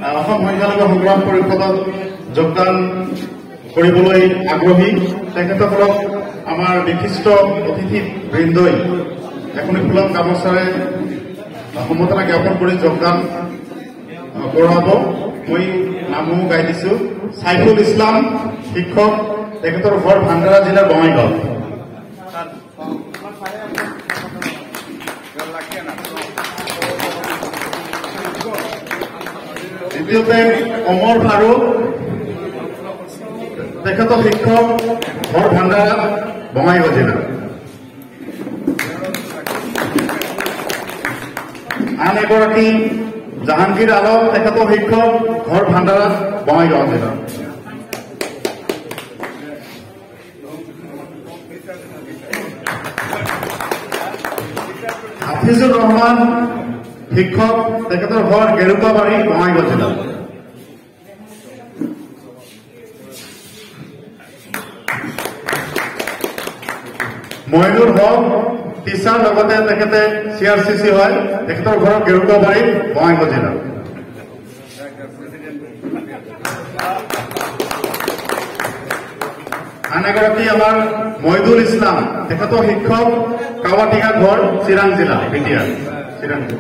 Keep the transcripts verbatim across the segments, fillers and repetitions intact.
অসম সংখ্যালঘু সংগ্ৰাম পৰিষদত যোগদান কৰিবলৈ আগ্ৰহী তেখেতসকলক আমাৰ বিশিষ্ট অতিথি বৃন্দই এখনি ফুলক গামোচাৰে সমতলা জ্ঞাপন কৰি যোগদান কৰাব। মই নামো গাই দিছো সাইফুল ইছলাম শিক্ষক, তেখেতৰ ঘৰ ভাণ্ডাৰা জিলাৰ বঙাইগাঁও। দ্বিতীয়তে অমৰ ফাৰুক, তেখেতৰ শিক্ষক, ঘৰ ভাণ্ডাৰা বঙাইগাঁও জিলা। আন এগৰাকী জাহাংগীৰ আলম, তেখেতৰ শিক্ষক, ঘৰ ভাণ্ডাৰা বঙাইগাঁও জিলা। হাফিজুৰ ৰহমান শিক্ষক, তেখেতৰ ঘৰ গেৰুকাবাৰী বঙাইগাঁও জিলা। মইনুৰ হক টিচাৰ, লগতে তেখেতে চি আৰ চি চি হয়, তেখেতৰ ঘৰ গেৰুকাবাৰী বঙাইগাঁও জিলা। আন এগৰাকী আমাৰ মহিদুল ইছলাম, তেখেতৰ শিক্ষক, কাৱাটিঙা ঘৰ চিৰাং জিলা, বিটিয়া চিৰাং জিলা।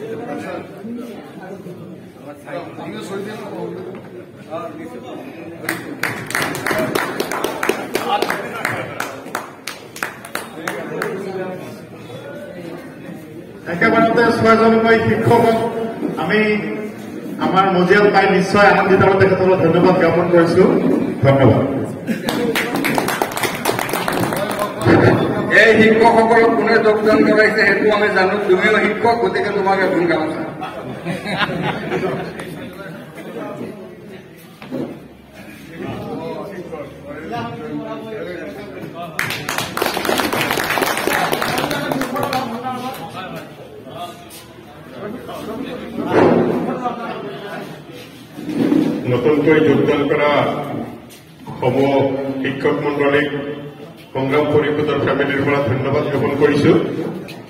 একেবাৰতে ছয়জনকৈ শিক্ষকক আমি আমাৰ মজিয়াত পাই নিশ্চয় আনন্দিত, তেখেতসকলক ধন্যবাদ জ্ঞাপন কৰিছো। ধন্যবাদ। এই শিক্ষকসকলক কোনে যোগদান কৰাইছে সেইটো আমি জানো, তুমিও শিক্ষক, গতিকে তোমাক এখন গামোচা। নতুনকৈ যোগদান কৰা সম শিক্ষক মণ্ডলীক সংগ্ৰাম পৰিষদৰ ফেমিলিৰ পৰা ধন্যবাদ জ্ঞাপন কৰিছো।